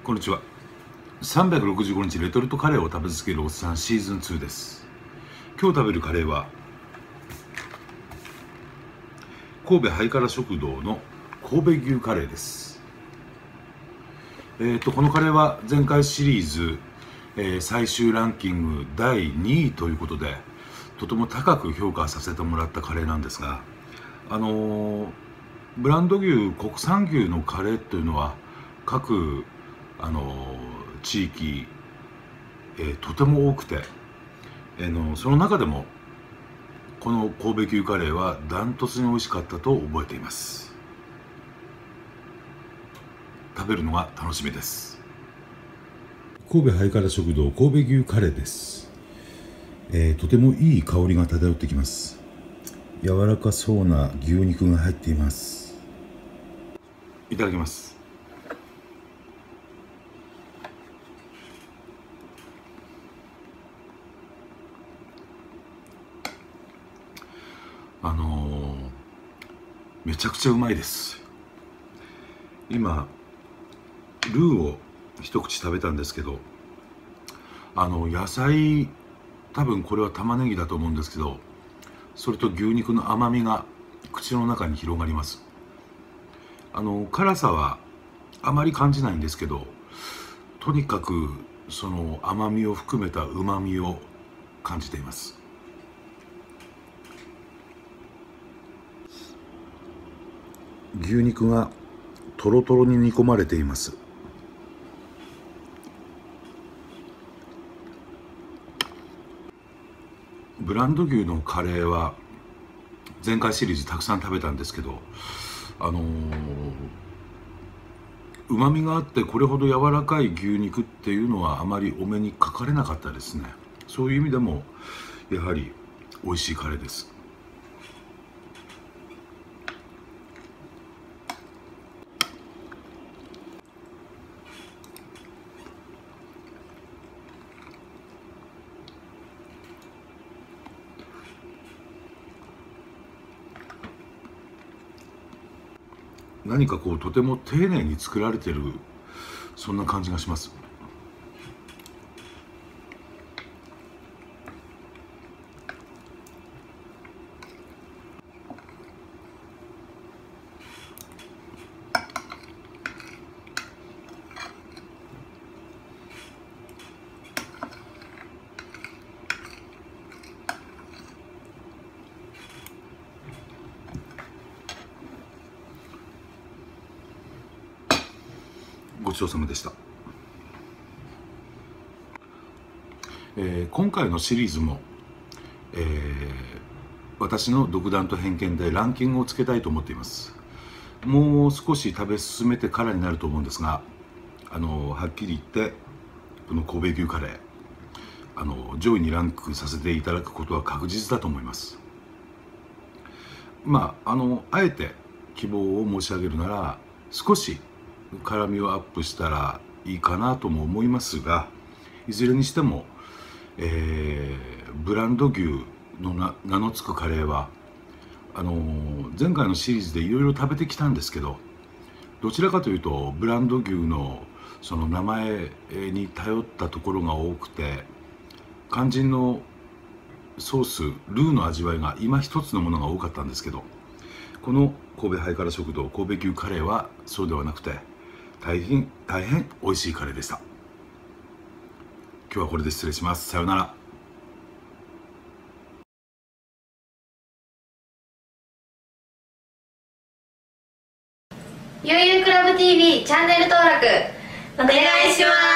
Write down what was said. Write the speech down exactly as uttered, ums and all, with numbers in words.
こんにちは。さんびゃくろくじゅうごにちレトルトカレーを食べ続けるおっさんシーズンツーです。今日食べるカレーは神戸ハイカラ食堂の神戸牛カレーです。えーとこのカレーは前回シリーズ、えー、最終ランキングだいにいということでとても高く評価させてもらったカレーなんですが、あのー、ブランド牛国産牛のカレーというのは各あの地域、えー、とても多くて、えー、のその中でもこの神戸牛カレーはダントツに美味しかったと覚えています。食べるのが楽しみです。神戸ハイカラ食堂神戸牛カレーです、えー、とてもいい香りが漂ってきます。柔らかそうな牛肉が入っています。いただきます。あのー、めちゃくちゃうまいです。今ルーを一口食べたんですけど、あの野菜、多分これは玉ねぎだと思うんですけど、それと牛肉の甘みが口の中に広がります。あの辛さはあまり感じないんですけど、とにかくその甘みを含めたうまみを感じています。牛肉がトロトロに煮込まれています。ブランド牛のカレーは前回シリーズたくさん食べたんですけど、あのうまみがあってこれほど柔らかい牛肉っていうのはあまりお目にかかれなかったですね。そういう意味でもやはり美味しいカレーです。何かこうとても丁寧に作られてる、そんな感じがします。ごちそうさまでした。えー、今回のシリーズも、えー、私の独断と偏見でランキングをつけたいと思っています。もう少し食べ進めてからになると思うんですが、あのはっきり言ってこの神戸牛カレー、あの上位にランクさせていただくことは確実だと思います。まああのあえて希望を申し上げるなら、少し辛みをアップしたらいいかなとも思いますが、いずれにしても、えー、ブランド牛のな名の付くカレーはあのー、前回のシリーズでいろいろ食べてきたんですけど、どちらかというとブランド牛のその名前に頼ったところが多くて、肝心のソースルーの味わいが今一つのものが多かったんですけど、この神戸ハイカラ食堂神戸牛カレーはそうではなくて、大変大変美味しいカレーでした。今日はこれで失礼します。さようなら。 ゆうゆうクラブ ティーブイ チャンネル登録お願いします。